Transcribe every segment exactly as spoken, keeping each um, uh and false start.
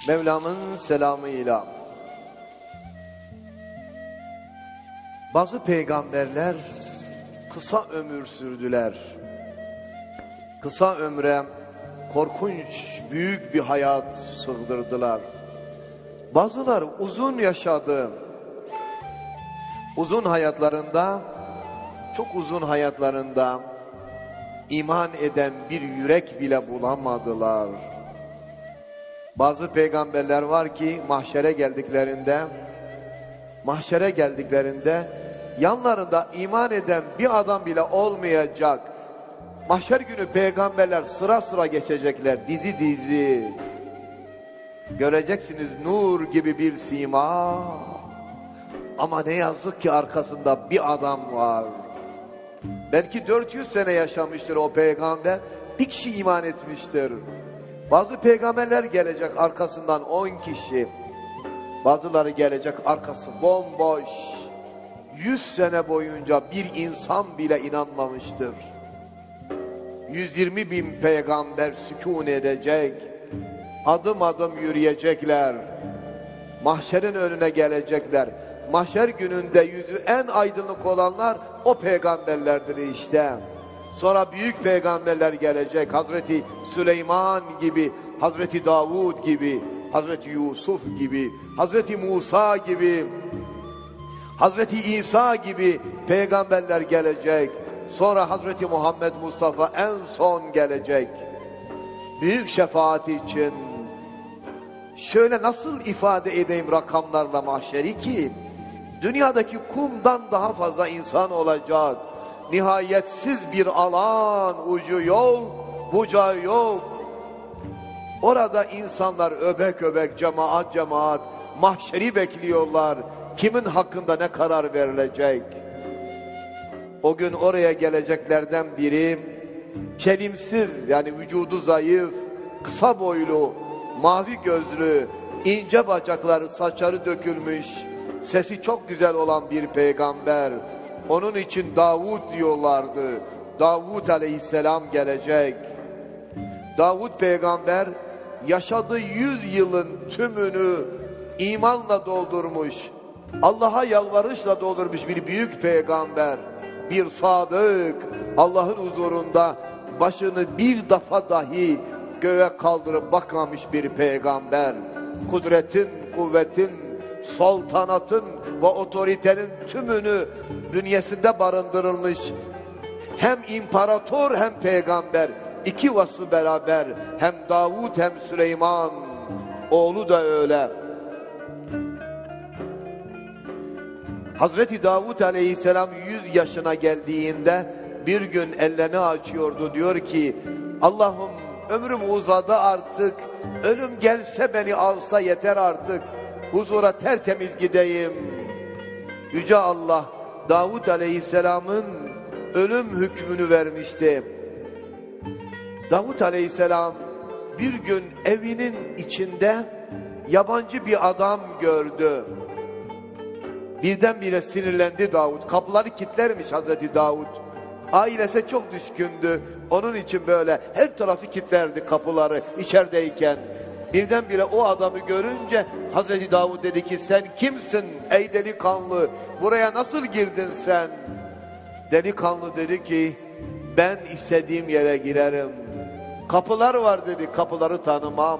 Mevlam'ın selamıyla. Bazı peygamberler kısa ömür sürdüler. Kısa ömre korkunç büyük bir hayat sığdırdılar. Bazıları uzun yaşadı. Uzun hayatlarında, çok uzun hayatlarında iman eden bir yürek bile bulamadılar. Bazı peygamberler var ki mahşere geldiklerinde, mahşere geldiklerinde yanlarında iman eden bir adam bile olmayacak. Mahşer günü peygamberler sıra sıra geçecekler, dizi dizi. Göreceksiniz nur gibi bir sima. Ama ne yazık ki arkasında bir adam var. Belki dört yüz sene yaşamıştır o peygamber, bir kişi iman etmiştir. Bazı peygamberler gelecek arkasından on kişi. Bazıları gelecek arkası bomboş. Yüz sene boyunca bir insan bile inanmamıştır. Yüz yirmi bin peygamber sükun edecek. Adım adım yürüyecekler. Mahşerin önüne gelecekler. Mahşer gününde yüzü en aydınlık olanlar o peygamberlerdir işte. Sonra büyük peygamberler gelecek. Hazreti Süleyman gibi, Hazreti Davud gibi, Hazreti Yusuf gibi, Hazreti Musa gibi, Hazreti İsa gibi peygamberler gelecek. Sonra Hazreti Muhammed Mustafa en son gelecek. Büyük şefaati için şöyle nasıl ifade edeyim rakamlarla mahşeri ki dünyadaki kumdan daha fazla insan olacak. Nihayetsiz bir alan, ucu yok, bucağı yok. Orada insanlar öbek öbek, cemaat cemaat mahşeri bekliyorlar. Kimin hakkında ne karar verilecek? O gün oraya geleceklerden biri çelimsiz, yani vücudu zayıf, kısa boylu, mavi gözlü, ince bacakları, saçları dökülmüş, sesi çok güzel olan bir peygamber. Onun için Davud diyorlardı. Davud aleyhisselam gelecek. Davud peygamber yaşadığı yüz yılın tümünü imanla doldurmuş, Allah'a yalvarışla doldurmuş bir büyük peygamber, bir sadık, Allah'ın huzurunda başını bir defa dahi göğe kaldırıp bakmamış bir peygamber. Kudretin, kuvvetin, saltanatın ve otoritenin tümünü bünyesinde barındırılmış. Hem imparator hem peygamber, iki vasfı beraber, hem Davud hem Süleyman, oğlu da öyle. Hazreti Davud aleyhisselam yüz yaşına geldiğinde bir gün ellerini açıyordu, diyor ki Allah'ım ömrüm uzadı artık, ölüm gelse beni alsa yeter artık, huzura tertemiz gideyim. Yüce Allah Davud aleyhisselamın ölüm hükmünü vermişti. Davud aleyhisselam bir gün evinin içinde yabancı bir adam gördü. Birdenbire sinirlendi Davud. Kapıları kilitlermiş Hazreti Davud. Ailesi çok düşkündü. Onun için böyle her tarafı kilitlerdi kapıları içerideyken. Birdenbire o adamı görünce Hazreti Davud dedi ki sen kimsin ey delikanlı? Buraya nasıl girdin sen? Delikanlı dedi ki ben istediğim yere girerim. Kapılar var dedi, kapıları tanımam.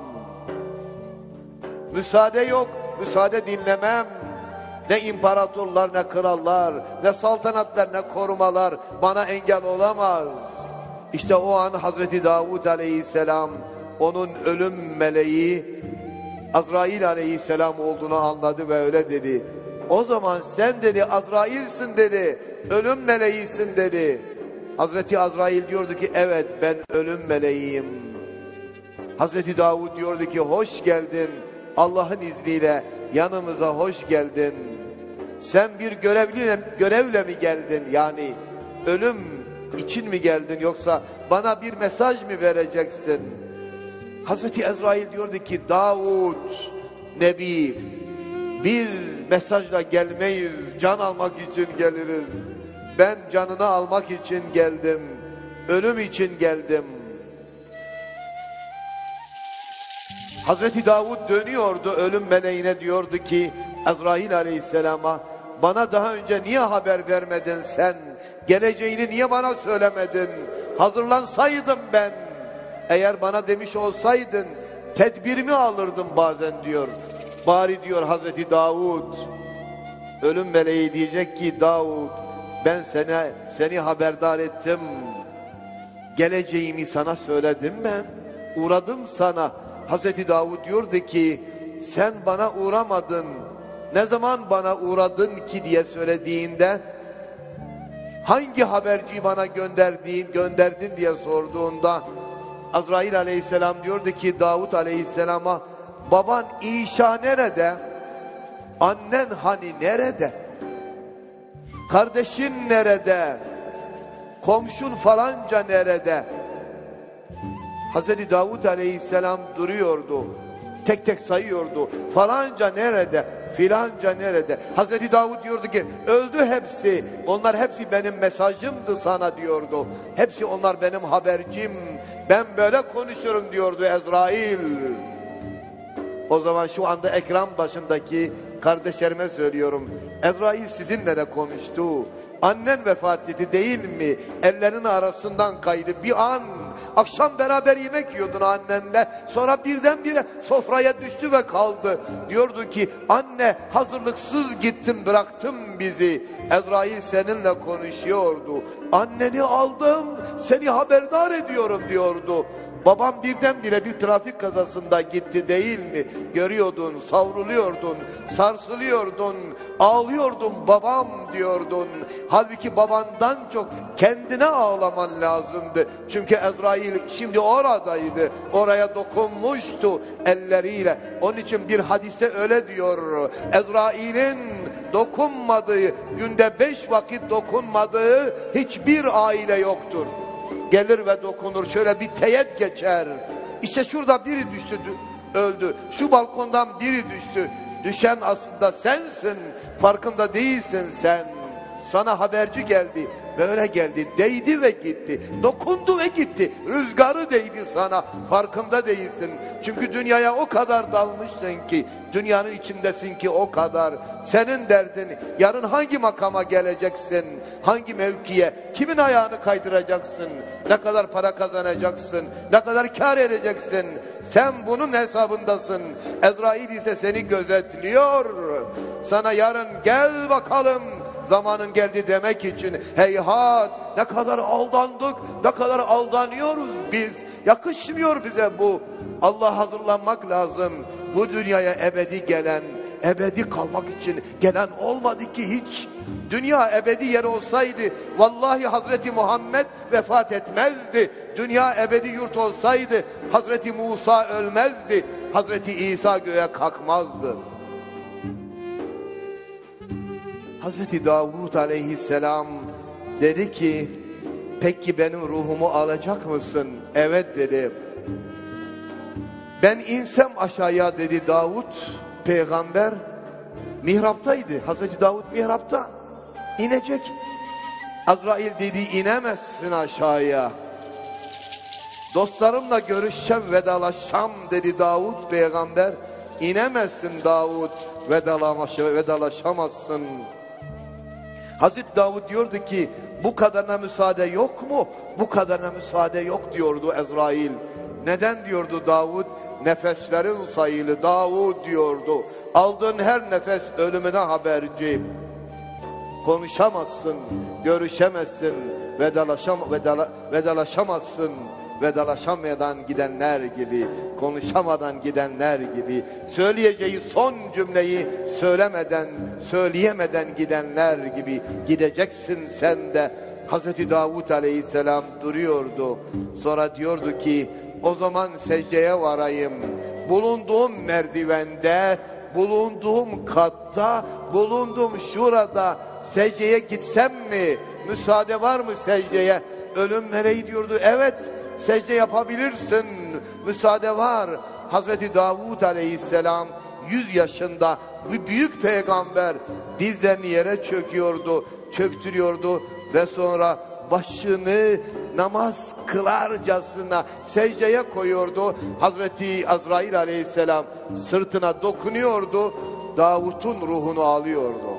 Müsaade yok, müsaade dinlemem. Ne imparatorlar, ne krallar, ne saltanatlar, ne korumalar bana engel olamaz. İşte o an Hazreti Davud aleyhisselam onun ölüm meleği Azrail aleyhisselam olduğunu anladı ve öyle dedi. O zaman sen dedi Azrail'sin dedi, ölüm meleğisin dedi. Hazreti Azrail diyordu ki evet ben ölüm meleğiyim. Hazreti Davud diyordu ki hoş geldin, Allah'ın izniyle yanımıza hoş geldin. Sen bir görevli, görevle mi geldin, yani ölüm için mi geldin, yoksa bana bir mesaj mı vereceksin? Hazreti Azrail diyordu ki Davud Nebi, biz mesajla gelmeyiz, can almak için geliriz. Ben canını almak için geldim, ölüm için geldim. Hazreti Davud dönüyordu ölüm meleğine, diyordu ki Azrail aleyhisselama, bana daha önce niye haber vermedin sen? Geleceğini niye bana söylemedin? Hazırlansaydım ben. Eğer bana demiş olsaydın tedbirimi alırdım bazen diyor. Bari diyor Hazreti Davud, ölüm meleği diyecek ki Davud, ben seni, seni haberdar ettim. Geleceğimi sana söyledim ben. Uğradım sana. Hazreti Davud diyordu ki sen bana uğramadın. Ne zaman bana uğradın ki diye söylediğinde, hangi haberciyi bana gönderdiğin, gönderdin diye sorduğunda, Azrail aleyhisselam diyordu ki Davud aleyhisselama, baban İşa nerede? Annen hani nerede? Kardeşin nerede? Komşun falanca nerede? Hazreti Davud aleyhisselam duruyordu. Tek tek sayıyordu. Falanca nerede? Filanca nerede? Hazreti Davud diyordu ki öldü hepsi. Onlar hepsi benim mesajımdı sana diyordu. Hepsi onlar benim habercim. Ben böyle konuşurum diyordu Ezrail. O zaman şu anda ekran başındaki kardeşlerime söylüyorum. Ezrail sizinle de konuştu. Annen vefat etti değil mi? Ellerinin arasından kaydı. Bir an akşam beraber yemek yiyordun annenle. Sonra birdenbire sofraya düştü ve kaldı. Diyordu ki anne hazırlıksız gittin bıraktın bizi. Ezrail seninle konuşuyordu. Anneni aldım seni haberdar ediyorum diyordu. Babam birdenbire bir trafik kazasında gitti değil mi? Görüyordun, savruluyordun, sarsılıyordun, ağlıyordun babam diyordun. Halbuki babandan çok kendine ağlaman lazımdı. Çünkü Ezrail şimdi oradaydı, oraya dokunmuştu elleriyle. Onun için bir hadiste öyle diyor. Ezrail'in dokunmadığı, günde beş vakit dokunmadığı hiçbir aile yoktur. Gelir ve dokunur, şöyle bir teyit geçer. İşte şurada biri düştü, öldü. Şu balkondan biri düştü. Düşen aslında sensin, farkında değilsin sen. Sana haberci geldi, böyle geldi, değdi ve gitti. Dokundu ve gitti. Rüzgarı değdi sana, farkında değilsin. Çünkü dünyaya o kadar dalmışsın ki, dünyanın içindesin ki o kadar. Senin derdin, yarın hangi makama geleceksin, hangi mevkiye, kimin ayağını kaydıracaksın, ne kadar para kazanacaksın, ne kadar kar edeceksin. Sen bunun hesabındasın. Ezrail ise seni gözetliyor. Sana yarın gel bakalım, zamanın geldi demek için. Heyhat, ne kadar aldandık, ne kadar aldanıyoruz biz. Yakışmıyor bize bu. Allah hazırlanmak lazım. Bu dünyaya ebedi gelen, ebedi kalmak için gelen olmadı ki hiç. Dünya ebedi yer olsaydı vallahi Hazreti Muhammed vefat etmezdi. Dünya ebedi yurt olsaydı Hazreti Musa ölmezdi. Hazreti İsa göğe kalkmazdı. Hazreti Davud aleyhisselam dedi ki peki benim ruhumu alacak mısın? Evet dedi. Ben insem aşağıya dedi Davud peygamber. Mihraptaydı. Hazreti Davud mihrapta inecek. Azrail dedi inemezsin aşağıya. Dostlarımla görüşeceğim, vedalaşacağım dedi Davud peygamber. İnemezsin Davud, vedalaşamazsın. Hazreti Davud diyordu ki bu kadarına müsaade yok mu? Bu kadarına müsaade yok diyordu Ezrail. Neden diyordu Davud? Nefeslerin sayılı Davud diyordu. Aldığın her nefes ölümüne haberci. Konuşamazsın, görüşemezsin, vedalaşam, vedala, vedalaşamazsın. Vedalaşamadan gidenler gibi, konuşamadan gidenler gibi, söyleyeceği son cümleyi söylemeden, söyleyemeden gidenler gibi gideceksin sen de. Hazreti Davud aleyhisselam duruyordu. Sonra diyordu ki o zaman secdeye varayım. Bulunduğum merdivende, bulunduğum katta, bulunduğum şurada secdeye gitsem mi? Müsaade var mı secdeye? Ölüm meleği diyordu. Evet, secde yapabilirsin. Müsaade var. Hazreti Davud aleyhisselam yüz yaşında bir büyük peygamber dizlerini yere çöküyordu, çöktürüyordu ve sonra başını namaz kılarcasına secdeye koyuyordu. Hazreti Azrail aleyhisselam sırtına dokunuyordu. Davut'un ruhunu alıyordu.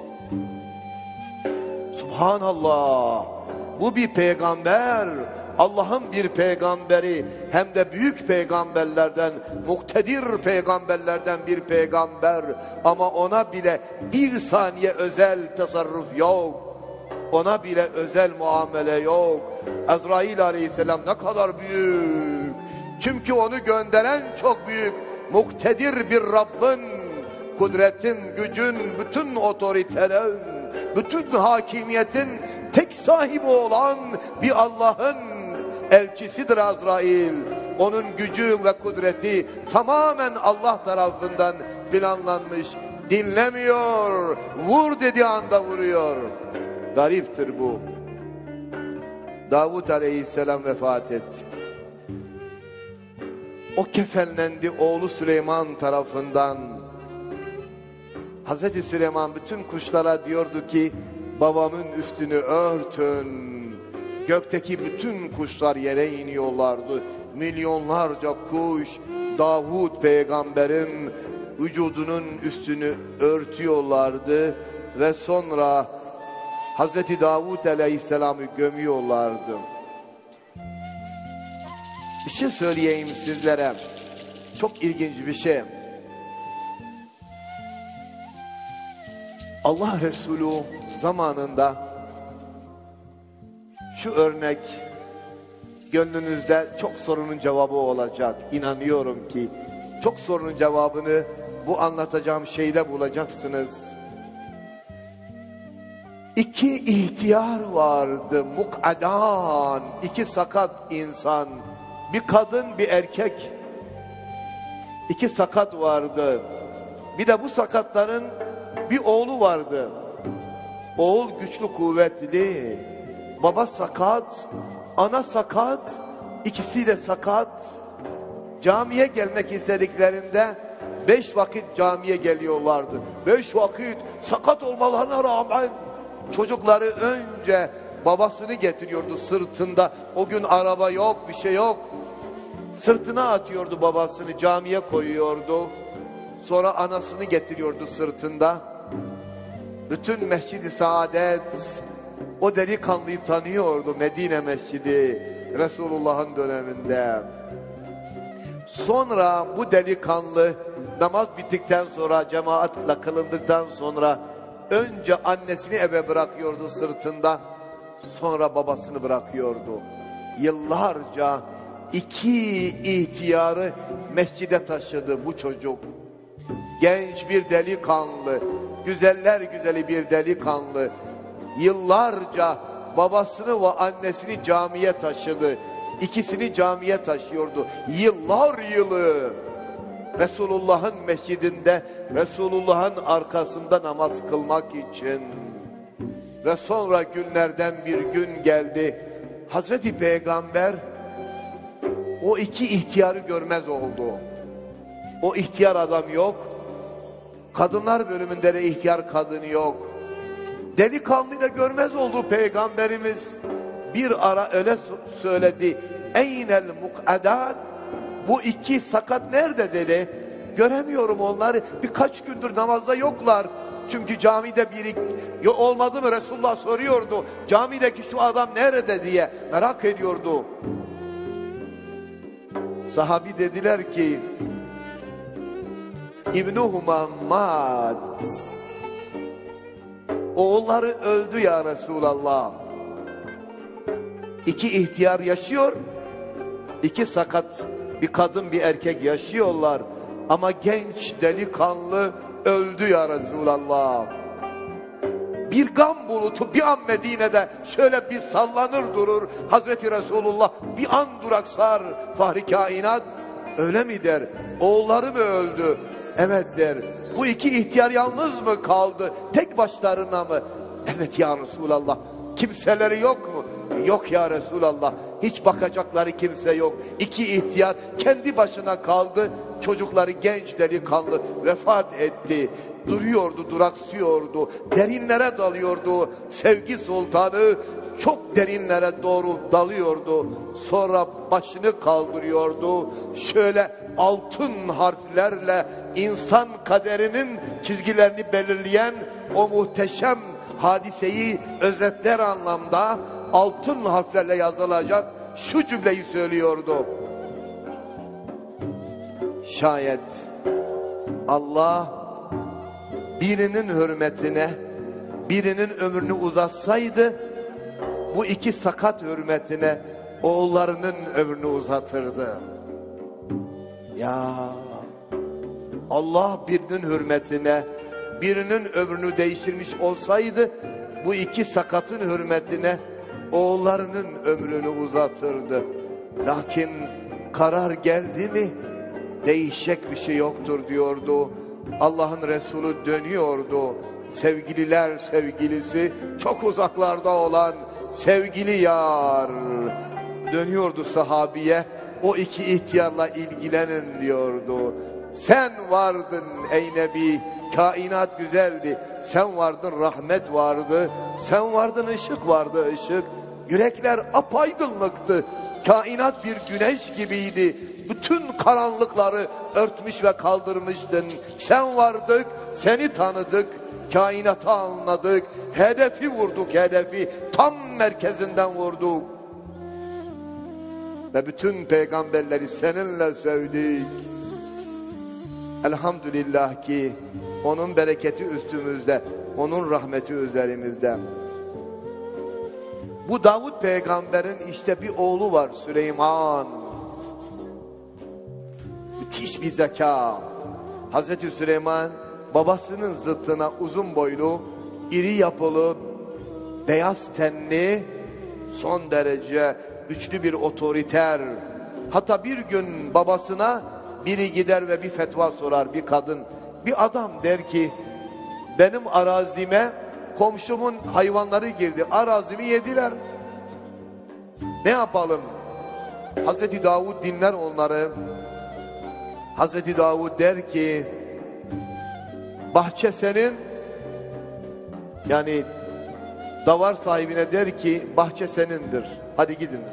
Subhanallah. Bu bir peygamber. Allah'ın bir peygamberi, hem de büyük peygamberlerden, muktedir peygamberlerden bir peygamber, ama ona bile bir saniye özel tasarruf yok, ona bile özel muamele yok. Azrail aleyhisselam ne kadar büyük, çünkü onu gönderen çok büyük, muktedir bir Rabbin, kudretin, gücün, bütün otoritelerin, bütün hakimiyetin tek sahibi olan bir Allah'ın elçisidir Azrail. Onun gücü ve kudreti tamamen Allah tarafından planlanmış. Dinlemiyor. Vur dediği anda vuruyor. Gariptir bu. Davut aleyhisselam vefat etti. O kefenlendi oğlu Süleyman tarafından. Hazreti Süleyman bütün kuşlara diyordu ki, babamın üstünü örtün. Gökteki bütün kuşlar yere iniyorlardı. Milyonlarca kuş Davut peygamberin vücudunun üstünü örtüyorlardı ve sonra Hazreti Davut aleyhisselamı gömüyorlardı. Bir şey söyleyeyim sizlere. Çok ilginç bir şey. Allah Resulü zamanında şu örnek gönlünüzde çok sorunun cevabı olacak. İnanıyorum ki çok sorunun cevabını bu anlatacağım şeyde bulacaksınız. İki ihtiyar vardı, muk'adan, iki sakat insan, bir kadın bir erkek. İki sakat vardı. Bir de bu sakatların bir oğlu vardı. Oğul güçlü, kuvvetli. Baba sakat, ana sakat, ikisi de sakat. Camiye gelmek istediklerinde beş vakit camiye geliyorlardı. Beş vakit sakat olmalarına rağmen çocukları önce babasını getiriyordu sırtında. O gün araba yok, bir şey yok. Sırtına atıyordu babasını, camiye koyuyordu. Sonra anasını getiriyordu sırtında. Bütün Mescid-i Saadet o delikanlıyı tanıyordu, Medine Mescidi, Resulullah'ın döneminde. Sonra bu delikanlı namaz bittikten sonra, cemaatle kılındıktan sonra önce annesini eve bırakıyordu sırtında, sonra babasını bırakıyordu. Yıllarca iki ihtiyarı mescide taşıdı bu çocuk. Genç bir delikanlı, güzeller güzeli bir delikanlı. Yıllarca babasını ve annesini camiye taşıdı. İkisini camiye taşıyordu. Yıllar yılı Resulullah'ın mescidinde, Resulullah'ın arkasında namaz kılmak için. Ve sonra günlerden bir gün geldi. Hazreti Peygamber o iki ihtiyarı görmez oldu. O ihtiyar adam yok. Kadınlar bölümünde de ihtiyar kadın yok. Delikanlıyı da görmez oldu Peygamberimiz. Bir ara öyle söyledi. Eynel muk'adan? Bu iki sakat nerede dedi. Göremiyorum onları. Birkaç gündür namazda yoklar. Çünkü camide biri olmadı mı Resulullah soruyordu. Camideki şu adam nerede diye merak ediyordu. Sahabi dediler ki İbnuhuma mat. Oğulları öldü ya Resulallah. İki ihtiyar yaşıyor. İki sakat bir kadın bir erkek yaşıyorlar. Ama genç delikanlı öldü ya Resulallah. Bir gam bulutu bir an Medine'de şöyle bir sallanır durur. Hazreti Resulullah bir an duraksar. Fahri kainat öyle mi der? Oğulları mı öldü? Evet der. Bu iki ihtiyar yalnız mı kaldı? Tek başlarına mı? Evet ya Resulallah. Kimseleri yok mu? Yok ya Resulallah. Hiç bakacakları kimse yok. İki ihtiyar kendi başına kaldı. Çocukları genç delikanlı vefat etti. Duruyordu, duraksıyordu. Derinlere dalıyordu. Sevgi sultanı çok derinlere doğru dalıyordu. Sonra başını kaldırıyordu. Şöyle altın harflerle insan kaderinin çizgilerini belirleyen o muhteşem hadiseyi özetler anlamda altın harflerle yazılacak şu cümleyi söylüyordu. Şayet Allah birinin hürmetine birinin ömrünü uzatsaydı, bu iki sakat hürmetine oğullarının ömrünü uzatırdı. Ya Allah birinin hürmetine birinin ömrünü değiştirmiş olsaydı, bu iki sakatın hürmetine oğullarının ömrünü uzatırdı. Lakin karar geldi mi değişecek bir şey yoktur diyordu. Allah'ın Resulü dönüyordu. Sevgililer sevgilisi, çok uzaklarda olan sevgili yar dönüyordu sahabiye. O iki ihtiyarla ilgilenin diyordu. Sen vardın ey Nebi, kainat güzeldi. Sen vardın, rahmet vardı. Sen vardın, ışık vardı, ışık. Yürekler apaydınlıktı. Kainat bir güneş gibiydi. Bütün karanlıkları örtmüş ve kaldırmıştın. Sen vardık, seni tanıdık. Kainatı anladık. Hedefi vurduk, hedefi. Tam merkezinden vurduk. Ve bütün peygamberleri seninle sevdik. Elhamdülillah ki onun bereketi üstümüzde, onun rahmeti üzerimizde. Bu Davud peygamberin işte bir oğlu var, Süleyman. Müthiş bir zeka. Hazreti Süleyman babasının zıttına uzun boylu, iri yapılı, beyaz tenli, son derece güçlü bir otoriter. Hatta bir gün babasına biri gider ve bir fetva sorar, bir kadın. Bir adam der ki, benim arazime komşumun hayvanları girdi, arazimi yediler. Ne yapalım? Hazreti Davud dinler onları. Hazreti Davud der ki, bahçe senin, yani davar sahibine der ki, bahçe senindir, hadi gidiniz.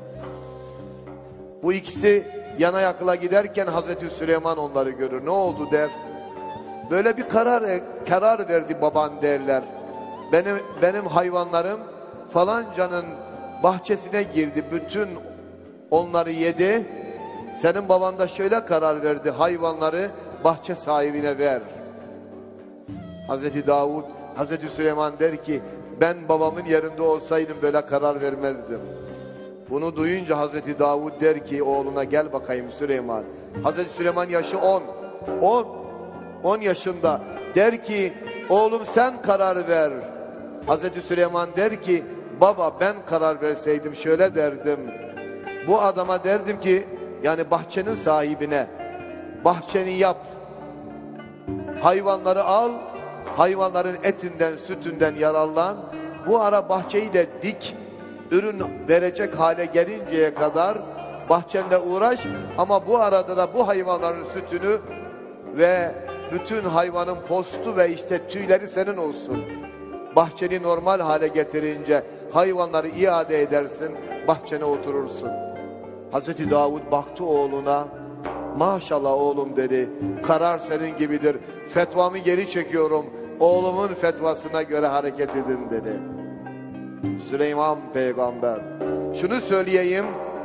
Bu ikisi yana yakıla giderken Hazreti Süleyman onları görür. Ne oldu der. Böyle bir karar karar verdi baban derler. Benim benim hayvanlarım falancanın bahçesine girdi, bütün onları yedi. Senin baban da şöyle karar verdi, hayvanları bahçe sahibine ver. Hazreti Davud, Hazreti Süleyman der ki, ben babamın yerinde olsaydım böyle karar vermezdim. Bunu duyunca Hazreti Davud der ki oğluna, gel bakayım Süleyman. Hazreti Süleyman yaşı on. on. on yaşında. Der ki, oğlum sen karar ver. Hazreti Süleyman der ki, baba ben karar verseydim şöyle derdim. Bu adama derdim ki, yani bahçenin sahibine, bahçeni yap. Hayvanları al, hayvanların etinden, sütünden yararlan. Bu ara bahçeyi de dik. Ürün verecek hale gelinceye kadar bahçende uğraş, ama bu arada da bu hayvanların sütünü ve bütün hayvanın postu ve işte tüyleri senin olsun. Bahçeni normal hale getirince hayvanları iade edersin, bahçene oturursun. Hazreti Davud baktı oğluna, maşallah oğlum dedi, karar senin gibidir, fetvamı geri çekiyorum, oğlumun fetvasına göre hareket edin dedi. Süleyman peygamber. Şunu söyleyeyim,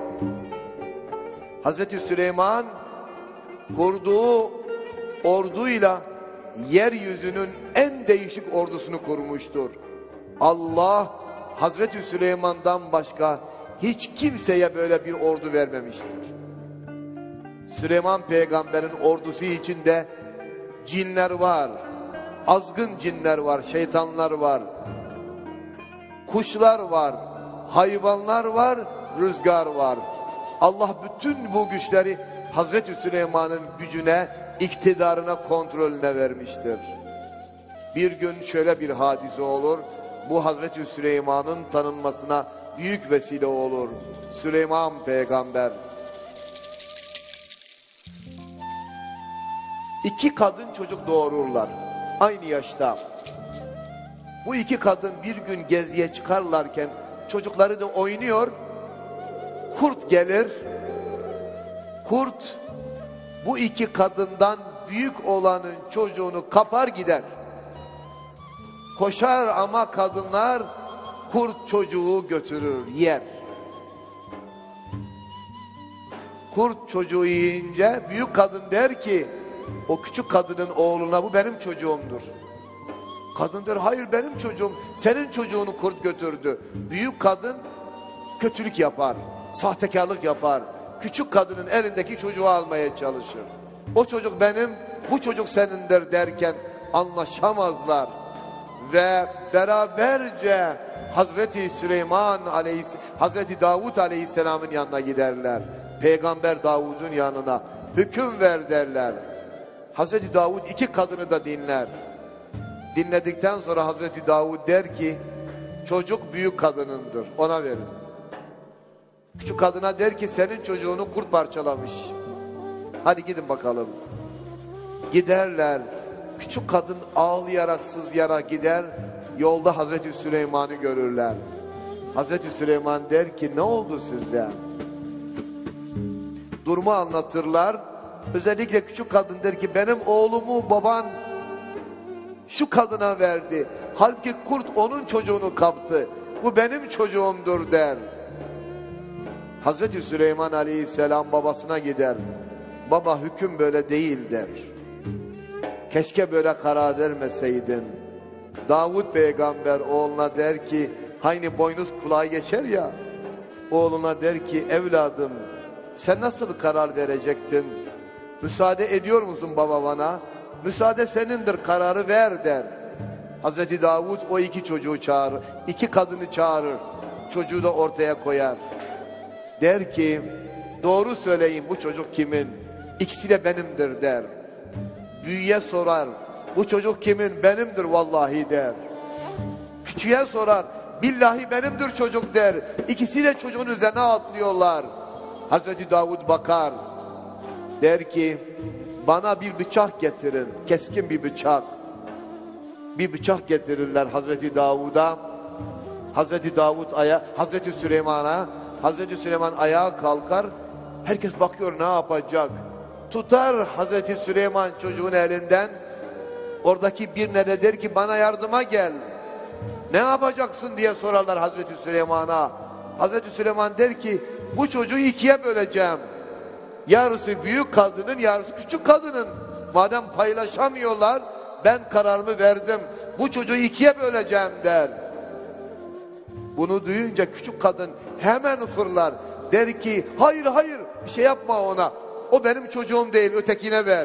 Hazreti Süleyman kurduğu orduyla yeryüzünün en değişik ordusunu kurmuştur. Allah Hazreti Süleyman'dan başka hiç kimseye böyle bir ordu vermemiştir. Süleyman peygamberin ordusu içinde cinler var, azgın cinler var, şeytanlar var, kuşlar var, hayvanlar var, rüzgar var. Allah bütün bu güçleri Hazreti Süleyman'ın gücüne, iktidarına, kontrolüne vermiştir. Bir gün şöyle bir hadise olur. Bu Hazreti Süleyman'ın tanınmasına büyük vesile olur. Süleyman peygamber. İki kadın çocuk doğururlar. Aynı yaşta. Bu iki kadın bir gün geziye çıkarlarken çocukları da oynuyor. Kurt gelir. Kurt bu iki kadından büyük olanın çocuğunu kapar gider. Koşar ama kadınlar kurt çocuğu götürür, yer. Kurt çocuğu yiyince büyük kadın der ki o küçük kadının oğluna, bu benim çocuğumdur. Kadın der hayır benim çocuğum, senin çocuğunu kurt götürdü. Büyük kadın kötülük yapar, sahtekarlık yapar. Küçük kadının elindeki çocuğu almaya çalışır. O çocuk benim, bu çocuk senindir derken anlaşamazlar. Ve beraberce Hazreti Süleyman aleyhisselam, Hazreti Davud aleyhisselamın yanına giderler. Peygamber Davud'un yanına hüküm ver derler. Hazreti Davud iki kadını da dinler. Dinledikten sonra Hazreti Davud der ki çocuk büyük kadınındır, ona verin. Küçük kadına der ki senin çocuğunu kurt parçalamış. Hadi gidin bakalım. Giderler. Küçük kadın ağlayarak sızlayarak gider. Yolda Hazreti Süleyman'ı görürler. Hazreti Süleyman der ki ne oldu size? Durumu anlatırlar. Özellikle küçük kadın der ki benim oğlumu baban şu kadına verdi. Halbuki kurt onun çocuğunu kaptı. Bu benim çocuğumdur der. Hazreti Süleyman aleyhisselam babasına gider. Baba hüküm böyle değil der. Keşke böyle karar vermeseydin. Davud peygamber oğluna der ki hani boynuz kulağa geçer ya. Oğluna der ki evladım sen nasıl karar verecektin? Müsaade ediyor musun baba bana? Müsaade senindir, kararı ver der. Hazreti Davud o iki çocuğu çağırır. İki kadını çağırır. Çocuğu da ortaya koyar. Der ki doğru söyleyin bu çocuk kimin? İkisi de benimdir der. Büyüye sorar. Bu çocuk kimin? Benimdir vallahi der. Küçüğe sorar. Billahi benimdir çocuk der. İkisi de çocuğun üzerine atlıyorlar. Hazreti Davud bakar. Der ki bana bir bıçak getirin. Keskin bir bıçak. Bir bıçak getirirler Hazreti Davud'a. Hazreti Davud aya, Hazreti Süleyman'a. Hazreti Süleyman ayağa kalkar. Herkes bakıyor ne yapacak. Tutar Hazreti Süleyman çocuğun elinden. Oradaki bir nene der ki bana yardıma gel. Ne yapacaksın diye sorarlar Hazreti Süleyman'a. Hazreti Süleyman der ki bu çocuğu ikiye böleceğim. Yarısı büyük kadının, yarısı küçük kadının. Madem paylaşamıyorlar ben kararımı verdim. Bu çocuğu ikiye böleceğim der. Bunu duyunca küçük kadın hemen fırlar. Der ki hayır hayır bir şey yapma ona. O benim çocuğum değil, ötekine ver.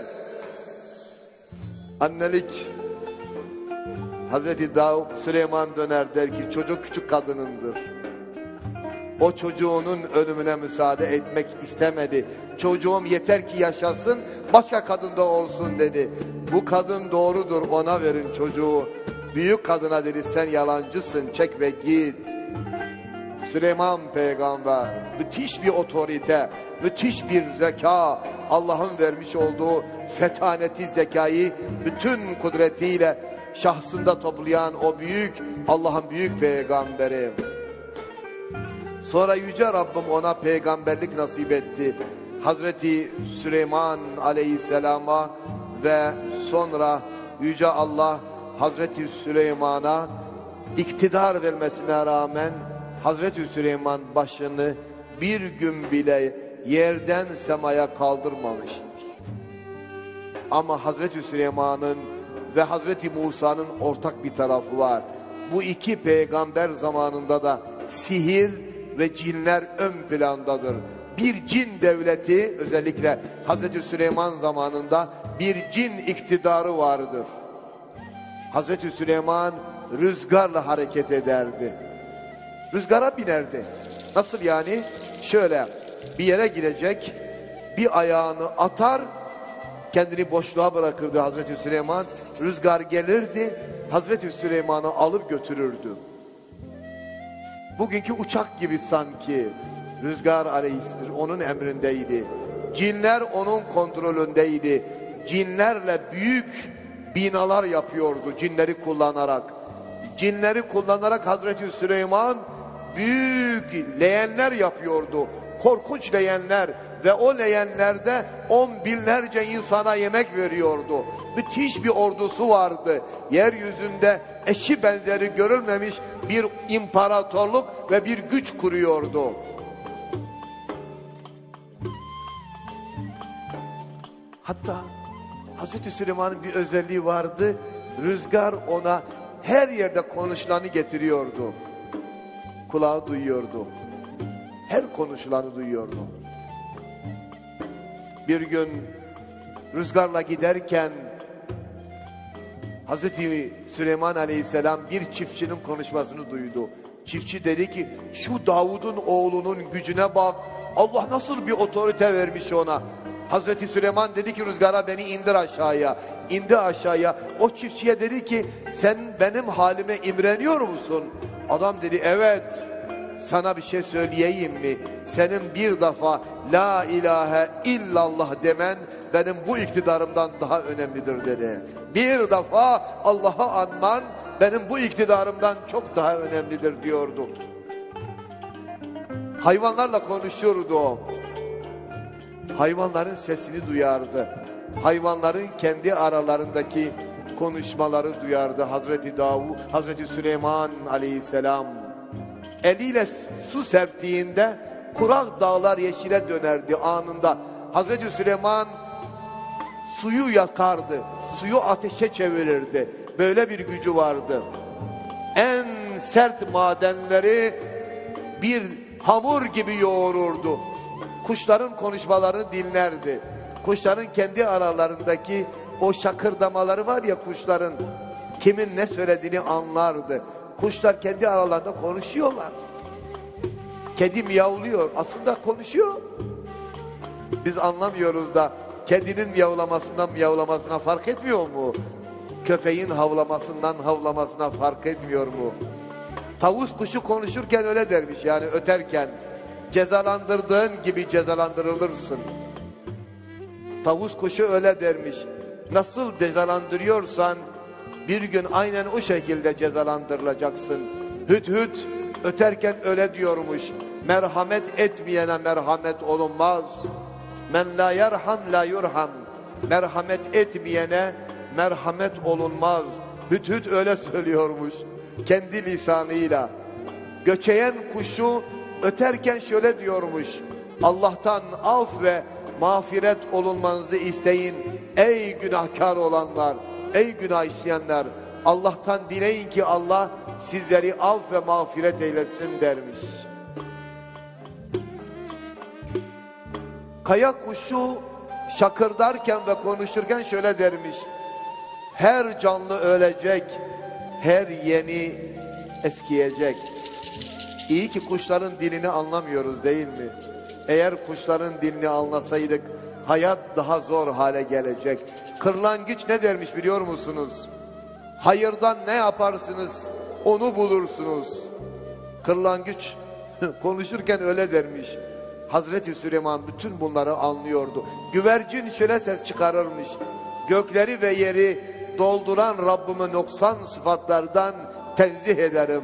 Annelik. Hazreti Davud Süleyman döner der ki çocuk küçük kadınındır. O çocuğunun ölümüne müsaade etmek istemedi. Çocuğum yeter ki yaşasın, başka kadın da olsun dedi. Bu kadın doğrudur, ona verin çocuğu. Büyük kadına dedi sen yalancısın, çek ve git. Süleyman peygamber müthiş bir otorite, müthiş bir zeka, Allah'ın vermiş olduğu fetaneti zekayı bütün kudretiyle şahsında toplayan o büyük Allah'ın büyük peygamberi. Sonra Yüce Rabbim ona peygamberlik nasip etti. Hazreti Süleyman aleyhisselama ve sonra Yüce Allah Hazreti Süleyman'a iktidar vermesine rağmen Hazreti Süleyman başını bir gün bile yerden semaya kaldırmamıştır. Ama Hazreti Süleyman'ın ve Hazreti Musa'nın ortak bir tarafı var. Bu iki peygamber zamanında da sihir ve cinler ön plandadır. Bir cin devleti, özellikle Hazreti Süleyman zamanında bir cin iktidarı vardır. Hazreti Süleyman rüzgarla hareket ederdi. Rüzgara binerdi. Nasıl yani? Şöyle bir yere gidecek, bir ayağını atar, kendini boşluğa bırakırdı Hazreti Süleyman. Rüzgar gelirdi, Hazreti Süleyman'ı alıp götürürdü. Bugünkü uçak gibi sanki. Rüzgar aleyhisselam onun emrindeydi. Cinler onun kontrolündeydi. Cinlerle büyük binalar yapıyordu cinleri kullanarak. Cinleri kullanarak Hazreti Süleyman büyük leğenler yapıyordu. Korkunç leğenler ve o leğenlerde on binlerce insana yemek veriyordu. Müthiş bir ordusu vardı. Yeryüzünde eşi benzeri görülmemiş bir imparatorluk ve bir güç kuruyordu. Hatta Hazreti Süleyman'ın bir özelliği vardı. Rüzgar ona her yerde konuşulanı getiriyordu. Kulağı duyuyordu. Her konuşulanı duyuyordu. Bir gün rüzgarla giderken Hazreti Süleyman Aleyhisselam bir çiftçinin konuşmasını duydu. Çiftçi dedi ki, şu Davud'un oğlunun gücüne bak. Allah nasıl bir otorite vermiş ona. Hazreti Süleyman dedi ki rüzgara, beni indir aşağıya. İndi aşağıya. O çiftçiye dedi ki, sen benim halime imreniyor musun? Adam dedi, evet. Sana bir şey söyleyeyim mi? Senin bir defa la ilahe illallah demen benim bu iktidarımdan daha önemlidir dedi. Bir defa Allah'ı anman benim bu iktidarımdan çok daha önemlidir diyordu. Hayvanlarla konuşuyordu o. Hayvanların sesini duyardı. Hayvanların kendi aralarındaki konuşmaları duyardı Hazreti Davud, Hazreti Süleyman Aleyhisselam. Eliyle su serptiğinde kurak dağlar yeşile dönerdi anında. Hazreti Süleyman suyu yakardı, suyu ateşe çevirirdi. Böyle bir gücü vardı. En sert madenleri bir hamur gibi yoğururdu. Kuşların konuşmalarını dinlerdi. Kuşların kendi aralarındaki o şakırdamaları var ya, kuşların kimin ne söylediğini anlardı. Kuşlar kendi aralarında konuşuyorlar. Kedi miyavlıyor, aslında konuşuyor. Biz anlamıyoruz da kedinin miyavlamasından miyavlamasına fark etmiyor mu? Köpeğin havlamasından havlamasına fark etmiyor mu? Tavus kuşu konuşurken öyle dermiş, yani öterken. Cezalandırdığın gibi cezalandırılırsın. Tavus kuşu öyle dermiş. Nasıl cezalandırıyorsan bir gün aynen o şekilde cezalandırılacaksın. Hüt hüt öterken öyle diyormuş. Merhamet etmeyene merhamet olunmaz. Men la yerham la yurham. Merhamet etmeyene merhamet olunmaz. Hüt hüt öyle söylüyormuş kendi lisanıyla. Göçeyen kuşu öterken şöyle diyormuş. Allah'tan af ve mağfiret olunmanızı isteyin ey günahkar olanlar, ey günah işleyenler. Allah'tan dileyin ki Allah sizleri af ve mağfiret eylesin dermiş. Kaya kuşu şakırdarken ve konuşurken şöyle dermiş. Her canlı ölecek, her yeni eskiyecek. İyi ki kuşların dilini anlamıyoruz değil mi? Eğer kuşların dilini anlasaydık hayat daha zor hale gelecek. Kırlangıç ne dermiş biliyor musunuz? Hayırdan ne yaparsınız onu bulursunuz. Kırlangıç konuşurken öyle dermiş. Hazreti Süleyman bütün bunları anlıyordu. Güvercin şöyle ses çıkarırmış. Gökleri ve yeri dolduran Rabbimi noksan sıfatlardan tenzih ederim.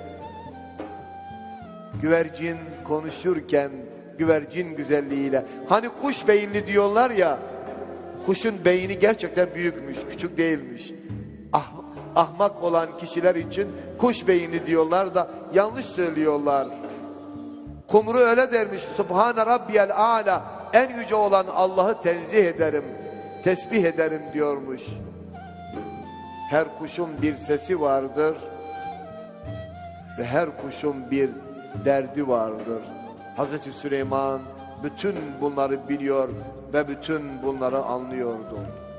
Güvercin konuşurken güvercin güzelliğiyle. Hani kuş beyinli diyorlar ya. Kuşun beyni gerçekten büyükmüş, küçük değilmiş. Ah, ahmak olan kişiler için kuş beyni diyorlar da yanlış söylüyorlar. Kumru öyle dermiş. Subhane Rabbiyel A'la, en yüce olan Allah'ı tenzih ederim, tesbih ederim diyormuş. Her kuşun bir sesi vardır ve her kuşun bir derdi vardır. Hazreti Süleyman bütün bunları biliyor ve bütün bunları anlıyordu.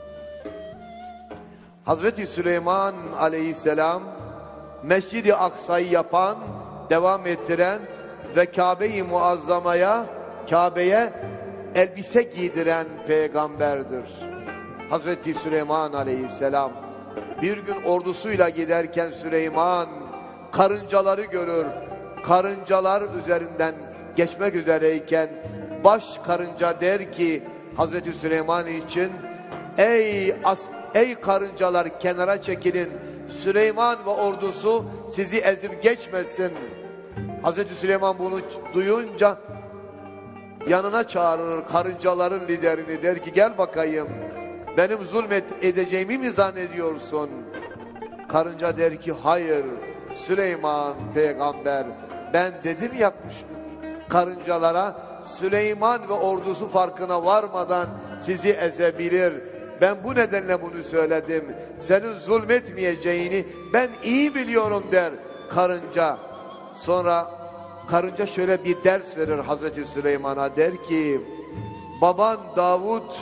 Hazreti Süleyman Aleyhisselam Mescid-i Aksa'yı yapan, devam ettiren ve Kabe-i Muazzama'ya, Kabe'ye elbise giydiren peygamberdir. Hazreti Süleyman Aleyhisselam bir gün ordusuyla giderken Süleyman karıncaları görür. Karıncalar üzerinden geçmek üzereyken baş karınca der ki Hazreti Süleyman için, ey as ey karıncalar kenara çekilin, Süleyman ve ordusu sizi ezip geçmesin. Hazreti Süleyman bunu duyunca yanına çağırır karıncaların liderini, der ki gel bakayım, benim zulmet edeceğimi mi zannediyorsun? Karınca der ki hayır Süleyman peygamber, ben dedim ya karıncalara, Süleyman ve ordusu farkına varmadan sizi ezebilir. Ben bu nedenle bunu söyledim. Senin zulmetmeyeceğini ben iyi biliyorum der karınca. Sonra karınca şöyle bir ders verir Hazreti Süleyman'a, der ki baban Davud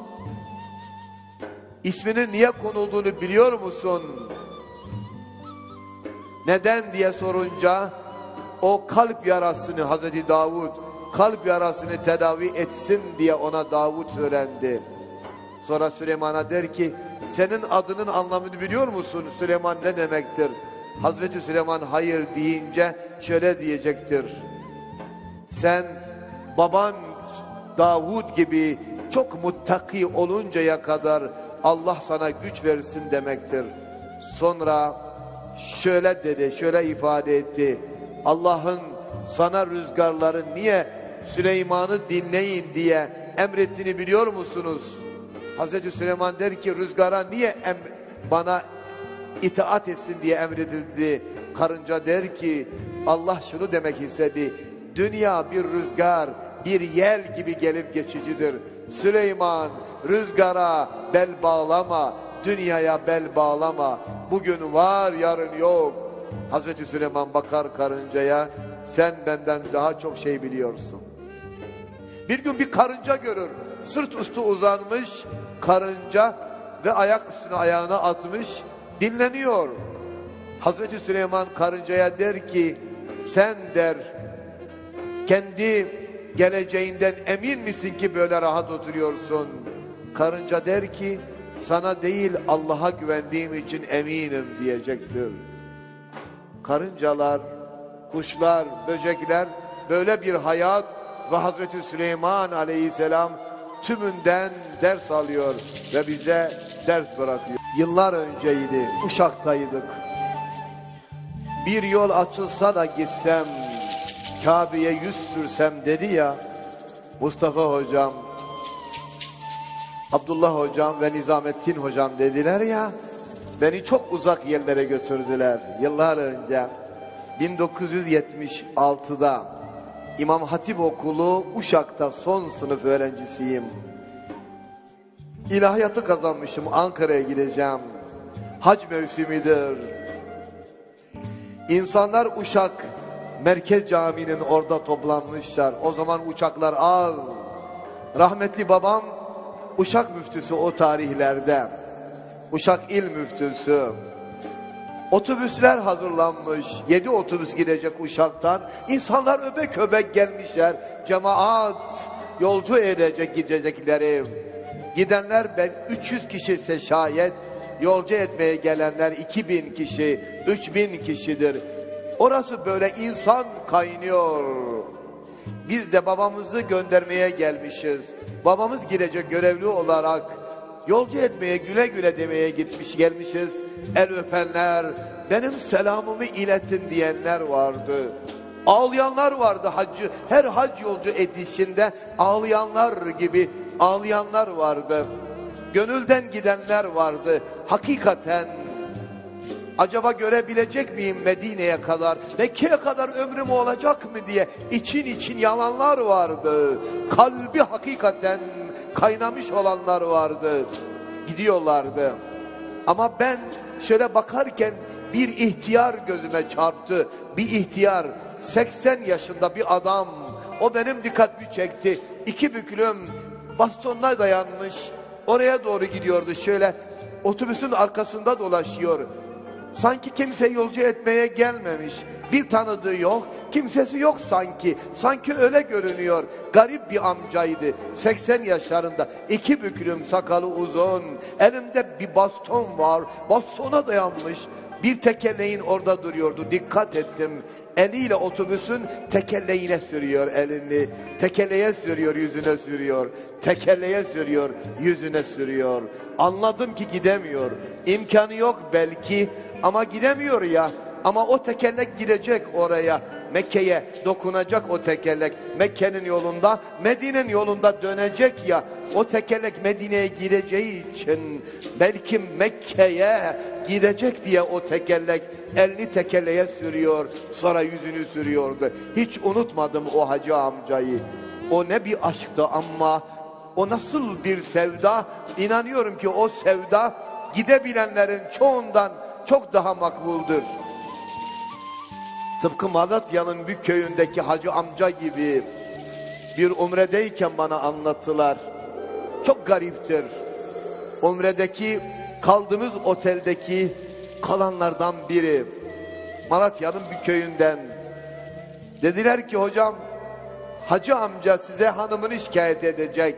isminin niye konulduğunu biliyor musun? Neden diye sorunca o kalp yarasını, Hazreti Davud kalp yarasını tedavi etsin diye ona Davud söylendi. Sonra Süleyman'a der ki senin adının anlamını biliyor musun? Süleyman ne demektir? Hazreti Süleyman hayır deyince şöyle diyecektir: sen baban Davud gibi çok muttaki oluncaya kadar Allah sana güç versin demektir. Sonra şöyle dedi, şöyle ifade etti: Allah'ın sana rüzgarları niye Süleyman'ı dinleyin diye emrettiğini biliyor musunuz? Hazreti Süleyman der ki rüzgara niye bana itaat etsin diye emredildi? Karınca der ki Allah şunu demek istedi: dünya bir rüzgar, bir yel gibi gelip geçicidir. Süleyman, rüzgara bel bağlama, dünyaya bel bağlama. Bugün var, yarın yok. Hazreti Süleyman bakar karıncaya, sen benden daha çok şey biliyorsun. Bir gün bir karınca görür, sırt üstü uzanmış karınca ve ayak üstüne ayağını atmış dinleniyor. Hazreti Süleyman karıncaya der ki sen der kendi geleceğinden emin misin ki böyle rahat oturuyorsun? Karınca der ki sana değil Allah'a güvendiğim için eminim diyecektir. Karıncalar, kuşlar, böcekler böyle bir hayat ve Hazreti Süleyman aleyhisselam tümünden ders alıyor ve bize ders bırakıyor. Yıllar önceydi, Uşak'taydık. Bir yol açılsa da gitsem, Kabe'ye yüz sürsem dedi ya Mustafa hocam, Abdullah hocam ve Nizamettin hocam dediler ya, beni çok uzak yerlere götürdüler. Yıllar önce bin dokuz yüz yetmiş altıda İmam Hatip Okulu Uşak'ta son sınıf öğrencisiyim. İlahiyatı kazanmışım, Ankara'ya gideceğim. Hac mevsimidir. İnsanlar Uşak Merkez Camii'nin orada toplanmışlar. O zaman uçaklar az. Rahmetli babam Uşak müftüsü o tarihlerde. Uşak il müftüsü. Otobüsler hazırlanmış. Yedi otobüs gidecek Uşak'tan. İnsanlar öbek öbek gelmişler. Cemaat yolcu edecek gidecekleri. Gidenler ben üç yüz kişi ise şayet, yolcu etmeye gelenler iki bin kişi, üç bin kişidir. Orası böyle insan kaynıyor. Biz de babamızı göndermeye gelmişiz. Babamız gidecek görevli olarak. Yolcu etmeye, güle güle demeye gitmiş gelmişiz. El öpenler, benim selamımı iletin diyenler vardı. Ağlayanlar vardı hacı. Her hac yolcu edişinde ağlayanlar gibi ağlayanlar vardı. Gönülden gidenler vardı. Hakikaten acaba görebilecek miyim Medine'ye kadar, Mekke'ye kadar ömrüm olacak mı diye için için yalanlar vardı. Kalbi hakikaten kaynamış olanlar vardı. Gidiyorlardı. Ama ben şöyle bakarken bir ihtiyar gözüme çarptı. Bir ihtiyar, seksen yaşında bir adam. O benim dikkatimi çekti. İki büklüm bastonlar dayanmış. Oraya doğru gidiyordu şöyle. Otobüsün arkasında dolaşıyor. Sanki kimse yolcu etmeye gelmemiş. Bir tanıdığı yok, kimsesi yok sanki. Sanki öyle görünüyor. Garip bir amcaydı. seksen yaşlarında. İki büklüm, sakalı uzun. Elimde bir baston var. Bastona dayanmış. Bir tekerleğin orada duruyordu. Dikkat ettim. Eliyle otobüsün tekerleğine sürüyor elini. Tekerleğe sürüyor, yüzüne sürüyor. Tekerleğe sürüyor, yüzüne sürüyor. Anladım ki gidemiyor. İmkanı yok belki ama gidemiyor ya. Ama o tekerlek gidecek oraya. Mekke'ye dokunacak o tekerlek. Mekke'nin yolunda, Medine'nin yolunda dönecek ya. O tekerlek Medine'ye gideceği için belki Mekke'ye gidecek diye o tekerlek elini tekerleğe sürüyor, sonra yüzünü sürüyordu. Hiç unutmadım o hacı amcayı. O ne bir aşktı ama o nasıl bir sevda. İnanıyorum ki o sevda gidebilenlerin çoğundan çok daha makbuldur. Tıpkı Malatya'nın bir köyündeki hacı amca gibi bir umredeyken bana anlattılar. Çok gariptir. Umredeki kaldığımız oteldeki kalanlardan biri Malatya'nın bir köyünden. Dediler ki hocam, hacı amca size hanımını şikayet edecek.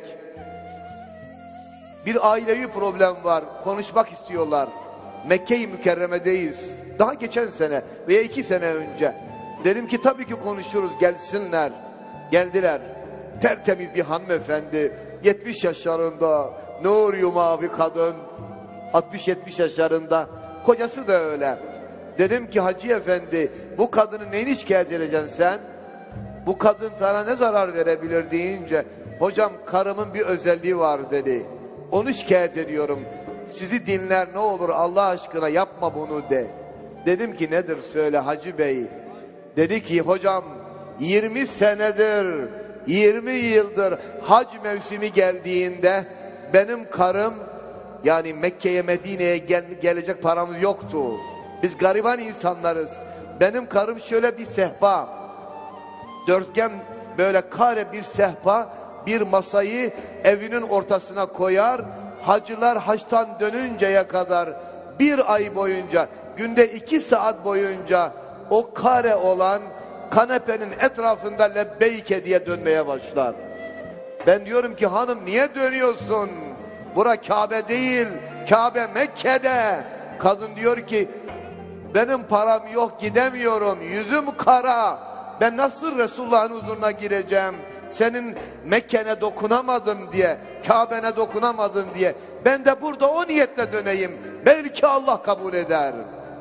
Bir ailevi problem var, konuşmak istiyorlar. Mekke-i Mükerreme'deyiz. Daha geçen sene veya iki sene önce. Dedim ki tabii ki konuşuruz, gelsinler. Geldiler. Tertemiz bir hanımefendi, yetmiş yaşlarında, nur yumağı bir kadın, altmış yetmiş yaşlarında. Kocası da öyle. Dedim ki hacı efendi, bu kadının neyini şikayet edeceksin sen? Bu kadın sana ne zarar verebilir deyince, hocam karımın bir özelliği var dedi. Onu şikayet ediyorum. Sizi dinler, ne olur Allah aşkına yapma bunu de. Dedim ki nedir söyle hacı bey. Dedi ki hocam yirmi senedir, yirmi yıldır hac mevsimi geldiğinde benim karım, yani Mekke'ye Medine'ye gel gelecek paramız yoktu. Biz gariban insanlarız. Benim karım şöyle bir sehpa, dörtgen böyle kare bir sehpa, bir masayı evinin ortasına koyar. Hacılar haçtan dönünceye kadar bir ay boyunca, günde iki saat boyunca o kare olan kanepenin etrafında lebbeyke diye dönmeye başlar. Ben diyorum ki hanım niye dönüyorsun? Bura Kabe değil, Kabe Mekke'de. Kadın diyor ki benim param yok, gidemiyorum, yüzüm kara. Ben nasıl Resulullah'ın huzuruna gireceğim? Senin Mekke'ne dokunamadım diye, Kabe'ne dokunamadım diye. Ben de burada o niyetle döneyim. Belki Allah kabul eder.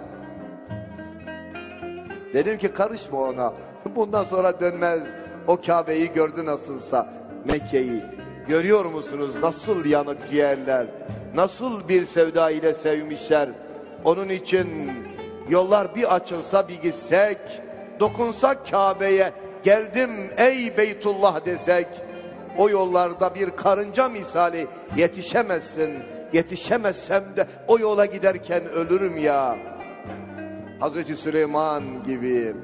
Dedim ki karışma ona. Bundan sonra dönmez. O Kabe'yi gördü nasılsa, Mekke'yi. Görüyor musunuz nasıl yanık ciğerler, nasıl bir sevda ile sevmişler. Onun için yollar bir açılsa bir gitsek, dokunsak Kabe'ye, geldim ey Beytullah desek, o yollarda bir karınca misali yetişemezsin. Yetişemezsem de o yola giderken ölürüm ya. Hazreti Süleyman gibi.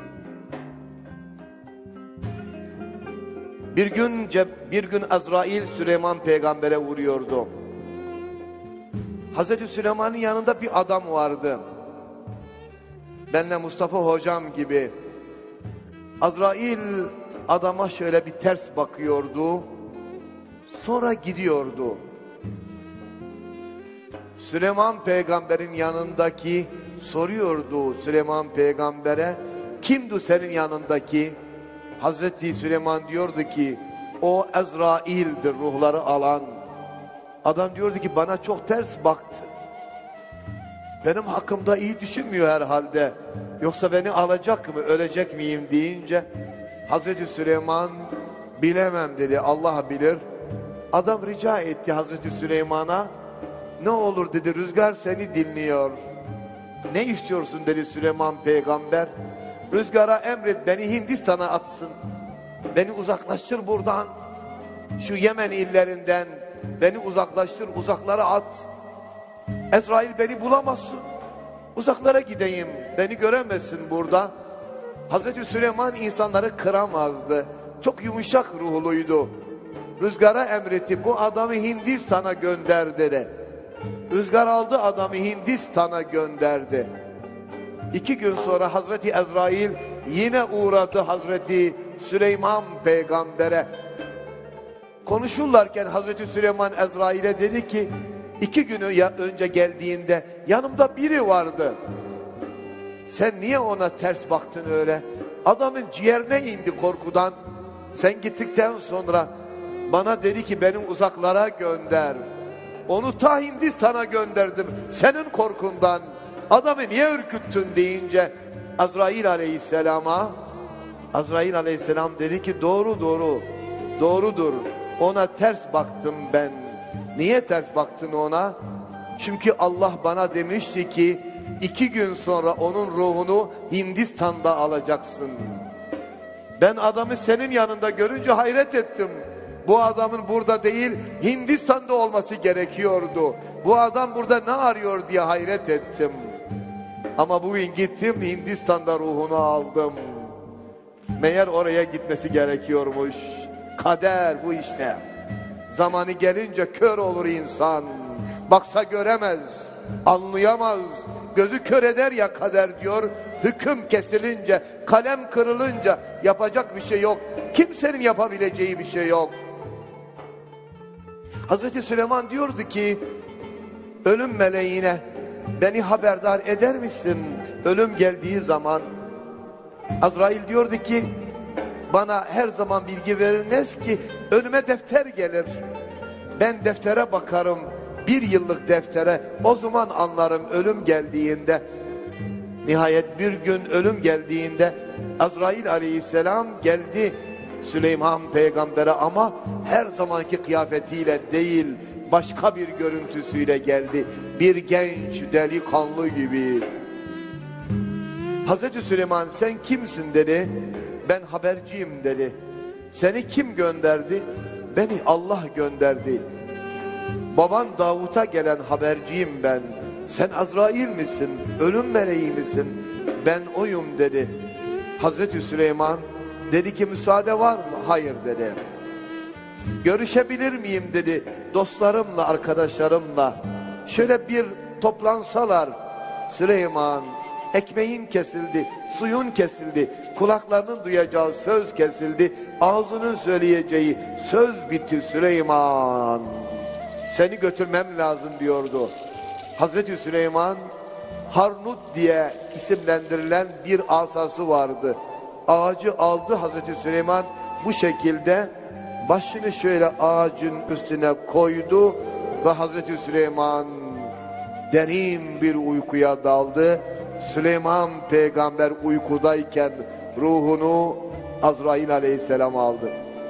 Bir gün bir gün Azrail Süleyman peygambere vuruyordu. Hazreti Süleyman'ın yanında bir adam vardı. Benle Mustafa hocam gibi. Azrail adama şöyle bir ters bakıyordu. Sonra gidiyordu. Süleyman peygamberin yanındaki soruyordu Süleyman peygambere, kimdi senin yanındaki? Hazreti Süleyman diyordu ki o Azrail'dir, ruhları alan. Adam diyordu ki bana çok ters baktı. Benim hakkımda iyi düşünmüyor herhalde. Yoksa beni alacak mı, ölecek miyim deyince Hazreti Süleyman bilemem dedi, Allah bilir. Adam rica etti Hazreti Süleyman'a, ne olur dedi, rüzgar seni dinliyor. Ne istiyorsun dedi Süleyman peygamber. Rüzgara emret beni Hindistan'a atsın. Beni uzaklaştır buradan. Şu Yemen illerinden beni uzaklaştır, uzaklara at. Ezrail beni bulamazsın. Uzaklara gideyim, beni göremezsin burada. Hazreti Süleyman insanları kıramazdı. Çok yumuşak ruhluydu. Rüzgara emretti, bu adamı Hindistan'a gönder dedi. Rüzgar aldı adamı Hindistan'a gönderdi. İki gün sonra Hazreti Ezrail yine uğradı Hazreti Süleyman peygambere. Konuşurlarken Hazreti Süleyman Ezrail'e dedi ki, iki gün önce geldiğinde yanımda biri vardı. Sen niye ona ters baktın öyle? Adamın ciğerine indi korkudan. Sen gittikten sonra bana dedi ki beni uzaklara gönder. Onu ta Hindistan'a gönderdim senin korkundan. Adamı niye ürküttün deyince Azrail aleyhisselama Azrail aleyhisselam dedi ki doğru doğru, doğrudur. Ona ters baktım ben. Niye ters baktın ona? Çünkü Allah bana demişti ki iki gün sonra onun ruhunu Hindistan'da alacaksın. Ben adamı senin yanında görünce hayret ettim. Bu adamın burada değil Hindistan'da olması gerekiyordu. Bu adam burada ne arıyor diye hayret ettim. Ama bugün gittim Hindistan'da ruhunu aldım. Meğer oraya gitmesi gerekiyormuş. Kader bu işte. Zamanı gelince kör olur insan. Baksa göremez, anlayamaz. Gözü kör eder ya kader diyor. Hüküm kesilince, kalem kırılınca yapacak bir şey yok. Kimsenin yapabileceği bir şey yok. Hazreti Süleyman diyordu ki ölüm meleğine beni haberdar eder misin? Ölüm geldiği zaman Azrail diyordu ki bana her zaman bilgi verilmez ki önüme defter gelir. Ben deftere bakarım. Bir yıllık deftere o zaman anlarım ölüm geldiğinde. Nihayet bir gün ölüm geldiğinde Azrail aleyhisselam geldi Süleyman peygambere ama her zamanki kıyafetiyle değil başka bir görüntüsüyle geldi. Bir genç delikanlı gibi. Hazreti Süleyman sen kimsin dedi. Ben haberciyim dedi. Seni kim gönderdi? Beni Allah gönderdi. Baban Davut'a gelen haberciyim ben. Sen Azrail misin? Ölüm meleği misin? Ben oyum dedi. Hazreti Süleyman dedi ki müsaade var mı? Hayır dedi. Görüşebilir miyim dedi. Dostlarımla, arkadaşlarımla. Şöyle bir toplansalar. Süleyman ekmeğin kesildi, suyun kesildi, kulaklarının duyacağı söz kesildi, ağzının söyleyeceği söz bitti Süleyman. Seni götürmem lazım diyordu. Hazreti Süleyman Harnut diye isimlendirilen bir asası vardı. Ağacı aldı Hazreti Süleyman bu şekilde başını şöyle ağacın üstüne koydu ve Hazreti Süleyman derin bir uykuya daldı. Süleyman peygamber uykudayken ruhunu Azrail aleyhisselam aldı.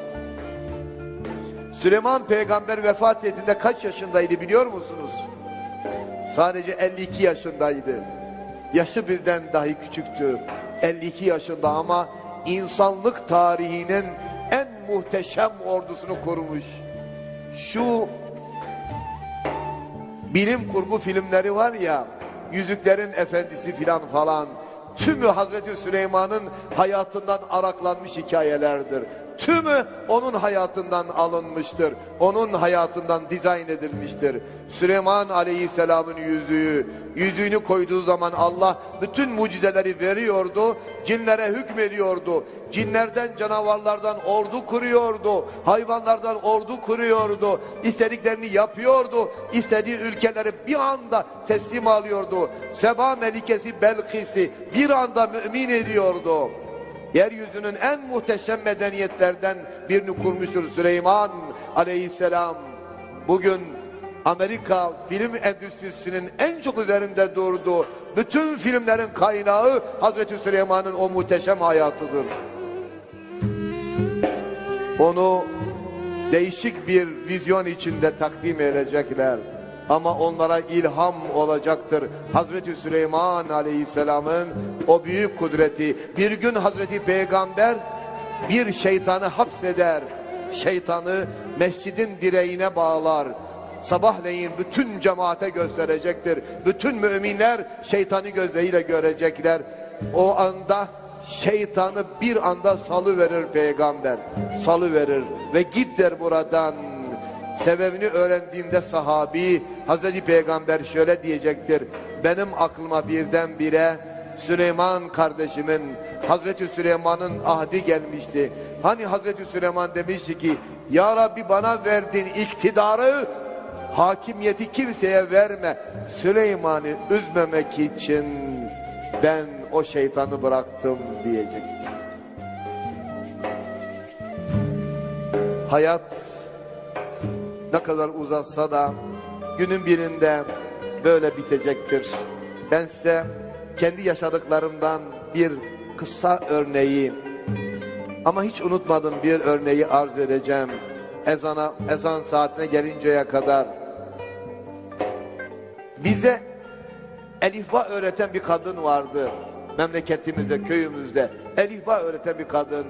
Süleyman peygamber vefat ettiğinde kaç yaşındaydı biliyor musunuz? Sadece elli iki yaşındaydı. Yaşı bizden dahi küçüktü. elli iki yaşında ama insanlık tarihinin en muhteşem ordusunu kurmuş. Şu bilim kurgu filmleri var ya, Yüzüklerin Efendisi filan falan, tümü Hazreti Süleyman'ın hayatından araklanmış hikayelerdir. Tümü onun hayatından alınmıştır. Onun hayatından dizayn edilmiştir. Süleyman Aleyhisselam'ın yüzüğü, yüzüğünü koyduğu zaman Allah bütün mucizeleri veriyordu. Cinlere hükmediyordu. Cinlerden, canavarlardan ordu kuruyordu. Hayvanlardan ordu kuruyordu. İstediklerini yapıyordu. İstediği ülkeleri bir anda teslim alıyordu. Seba Melikesi Belkis'i bir anda mümin ediyordu. Yeryüzünün en muhteşem medeniyetlerden birini kurmuştur Süleyman Aleyhisselam. Bugün Amerika film endüstrisinin en çok üzerinde durduğu bütün filmlerin kaynağı Hazreti Süleyman'ın o muhteşem hayatıdır. Onu değişik bir vizyon içinde takdim edecekler. Ama onlara ilham olacaktır. Hazreti Süleyman Aleyhisselam'ın o büyük kudreti. Bir gün Hazreti Peygamber bir şeytanı hapseder. Şeytanı mescidin direğine bağlar. Sabahleyin bütün cemaate gösterecektir. Bütün müminler şeytanı gözleriyle görecekler. O anda şeytanı bir anda salıverir Peygamber. Salıverir ve git der buradan. Sebebini öğrendiğinde sahabi Hazreti Peygamber şöyle diyecektir. Benim aklıma birdenbire Süleyman kardeşimin, Hazreti Süleyman'ın ahdi gelmişti. Hani Hazreti Süleyman demişti ki ya Rabbi bana verdin iktidarı, hakimiyeti kimseye verme. Süleyman'ı üzmemek için ben o şeytanı bıraktım diyecekti. Hayat ne kadar uzatsa da günün birinde böyle bitecektir. Ben size kendi yaşadıklarımdan bir kısa örneği Ama hiç unutmadım, bir örneği arz edeceğim. Ezana, ezan saatine gelinceye kadar. Bize elifba öğreten bir kadın vardı. Memleketimizde, köyümüzde. Elifba öğreten bir kadın.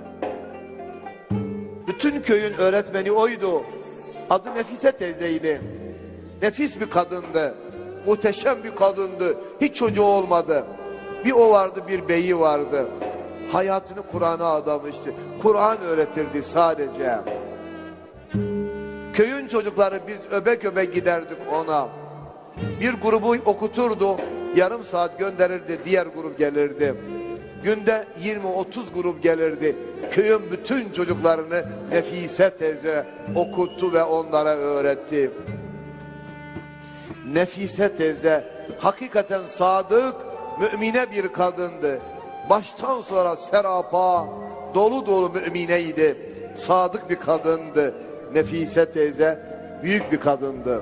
Bütün köyün öğretmeni oydu. Adı Nefise teyzeydi. Nefis bir kadındı. Muhteşem bir kadındı. Hiç çocuğu olmadı. Bir o vardı, bir beyi vardı. Hayatını Kur'an'a adamıştı. Kur'an öğretirdi sadece. Köyün çocukları biz öbek öbek giderdik ona. Bir grubu okuturdu. Yarım saat gönderirdi. Diğer grup gelirdi. Günde yirmi otuz grup gelirdi. Köyün bütün çocuklarını Nefise teyze okuttu ve onlara öğretti. Nefise teyze hakikaten sadık, mümine bir kadındı. Baştan sonra serapa, dolu dolu mümineydi. Sadık bir kadındı. Nefise teyze büyük bir kadındı.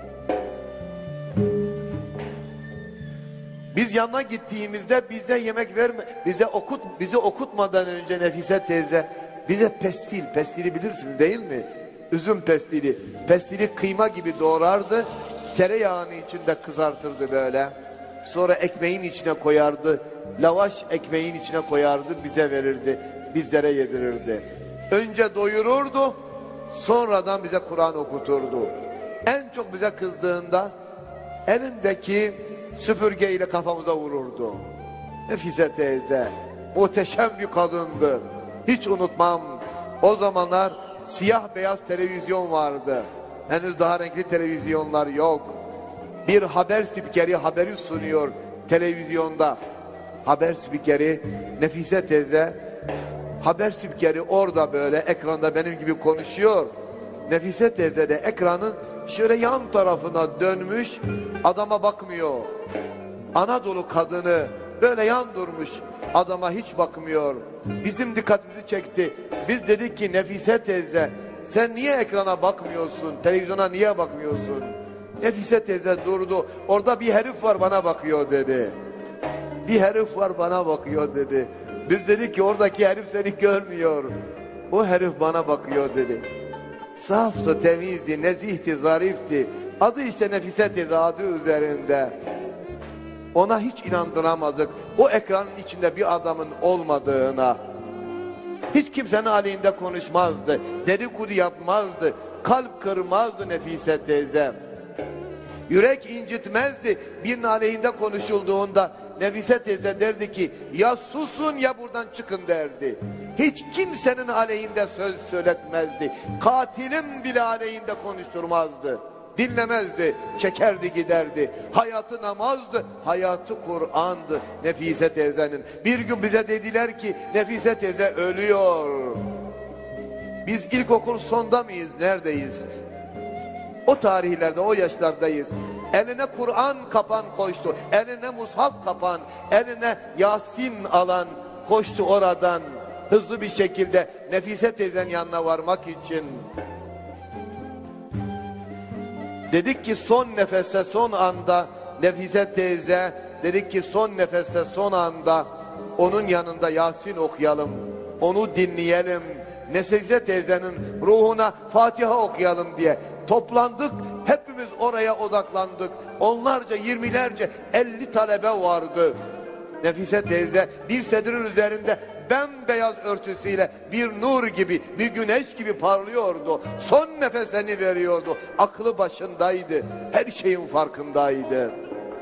Biz yanına gittiğimizde bize yemek verme, bize okut, bizi okutmadan önce Nefise teyze bize pestil, pestili bilirsiniz değil mi? Üzüm pestili, pestili kıyma gibi doğrardı, tereyağını içinde kızartırdı böyle. Sonra ekmeğin içine koyardı, lavaş ekmeğin içine koyardı, bize verirdi, bizlere yedirirdi. Önce doyururdu, sonradan bize Kur'an okuturdu. En çok bize kızdığında elindeki süpürgeyle kafamıza vururdu. Nefise teyze muhteşem bir kadındı. Hiç unutmam. O zamanlar siyah beyaz televizyon vardı. Henüz daha renkli televizyonlar yok. Bir haber spikeri haberi sunuyor televizyonda. Haber spikeri Nefise teyze, haber spikeri orada böyle ekranda benim gibi konuşuyor. Nefise teyze de ekranın şöyle yan tarafına dönmüş, adama bakmıyor. Anadolu kadını böyle yan durmuş, adama hiç bakmıyor. Bizim dikkatimizi çekti. Biz dedik ki Nefise teyze, sen niye ekrana bakmıyorsun, televizyona niye bakmıyorsun? Nefise teyze durdu, orada bir herif var bana bakıyor dedi. Bir herif var bana bakıyor dedi. Biz dedik ki oradaki herif seni görmüyor. O herif bana bakıyor dedi. Saftı, temizdi, nezihti, zarifti. Adı işte Nefise teyze, adı üzerinde. Ona hiç inandıramadık. O ekranın içinde bir adamın olmadığına. Hiç kimsenin aleyhinde konuşmazdı. Dedikodu yapmazdı. Kalp kırmazdı Nefise teyze. Yürek incitmezdi. Birinin aleyhinde konuşulduğunda Nefise teyze derdi ki ya susun ya buradan çıkın derdi. Hiç kimsenin aleyhinde söz söyletmezdi. Katilin bile aleyhinde konuşturmazdı. Dinlemezdi, çekerdi giderdi. Hayatı namazdı, hayatı Kur'an'dı Nefise teyzenin. Bir gün bize dediler ki Nefise teyze ölüyor. Biz ilkokul sonda mıyız, neredeyiz? O tarihlerde, o yaşlardayız. Eline Kur'an kapan koştu, eline mushaf kapan, eline Yasin alan koştu oradan. Hızlı bir şekilde Nefise teyzenin yanına varmak için. Dedik ki son nefeste, son anda Nefise teyze, dedik ki son nefeste, son anda onun yanında Yasin okuyalım, onu dinleyelim. Nefise teyzenin ruhuna Fatiha okuyalım diye toplandık, hepimiz oraya odaklandık. Onlarca, yirmilerce, elli talebe vardı. Nefise teyze bir sedirin üzerinde bembeyaz örtüsüyle bir nur gibi, bir güneş gibi parlıyordu. Son nefesini veriyordu. Aklı başındaydı. Her şeyin farkındaydı.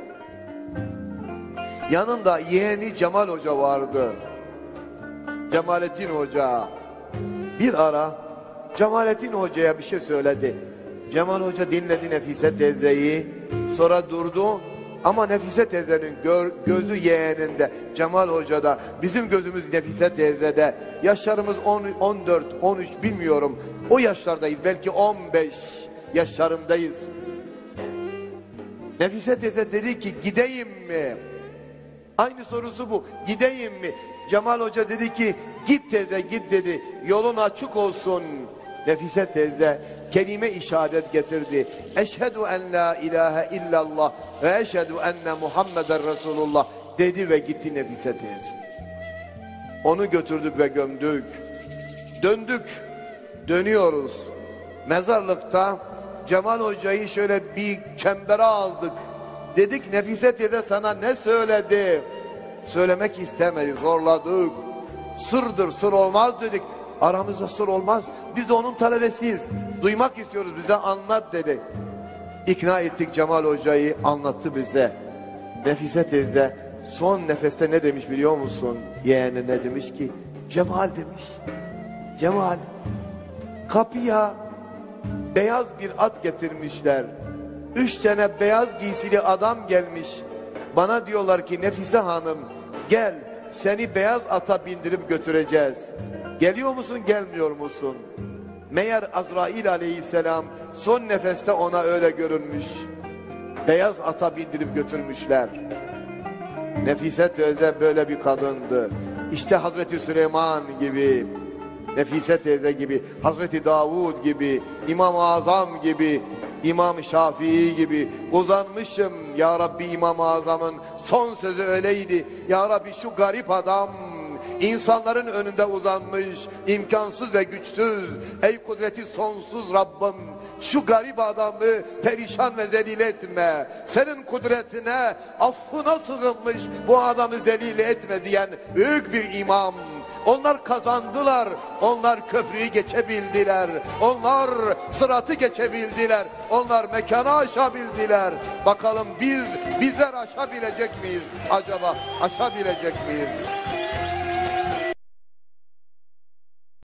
Yanında yeğeni Cemal Hoca vardı. Cemalettin Hoca. Bir ara Cemalettin Hoca'ya bir şey söyledi. Cemal Hoca dinledi Nefise teyzeyi. Sonra durdu. Ama Nefise teyzenin gö gözü yeğeninde, Cemal Hoca'da, bizim gözümüz Nefise teyzede. Yaşlarımız on, on dört, on üç bilmiyorum. O yaşlardayız, belki on beş yaşlarındayız. Nefise teyze dedi ki gideyim mi? Aynı sorusu bu, gideyim mi? Cemal Hoca dedi ki git teyze git dedi, yolun açık olsun. Nefise teyze kelime-i şehadet getirdi. Eşhedü en la ilahe illallah ve eşhedü enne Muhammeden Resulullah dedi ve gitti Nefise teyze. Onu götürdük ve gömdük. Döndük, dönüyoruz. Mezarlıkta Cemal Hoca'yı şöyle bir çembere aldık. Dedik Nefise teyze sana ne söyledi? Söylemek istemedi, zorladık. Sırdır, sır olmaz dedik. Aramızda sır olmaz. Biz de onun talebesiyiz. Duymak istiyoruz, bize anlat dedi. İkna ettik Cemal Hoca'yı, anlattı bize. Nefise teyze son nefeste ne demiş biliyor musun? Yeğeni ne demiş ki? Cemal demiş. Cemal, kapıya beyaz bir at getirmişler. Üç tane beyaz giysili adam gelmiş. Bana diyorlar ki Nefise Hanım gel seni beyaz ata bindirip götüreceğiz. Geliyor musun, gelmiyor musun? Meğer Azrail aleyhisselam son nefeste ona öyle görünmüş. Beyaz ata bindirip götürmüşler. Nefise teyze böyle bir kadındı. İşte Hazreti Süleyman gibi, Nefise teyze gibi, Hazreti Davud gibi, İmam-ı Azam gibi, İmam Şafii gibi uzanmışım. Ya Rabbi, İmam-ı Azam'ın son sözü öyleydi. Ya Rabbi, şu garip adam insanların önünde uzanmış, imkansız ve güçsüz. Ey kudreti sonsuz Rabbim, şu garip adamı perişan ve zelil etme. Senin kudretine, affına sığınmış bu adamı zelil etme diyen büyük bir imam. Onlar kazandılar, onlar köprüyü geçebildiler, onlar sıratı geçebildiler, onlar mekanı aşabildiler. Bakalım biz, bizler aşabilecek miyiz acaba, aşabilecek miyiz?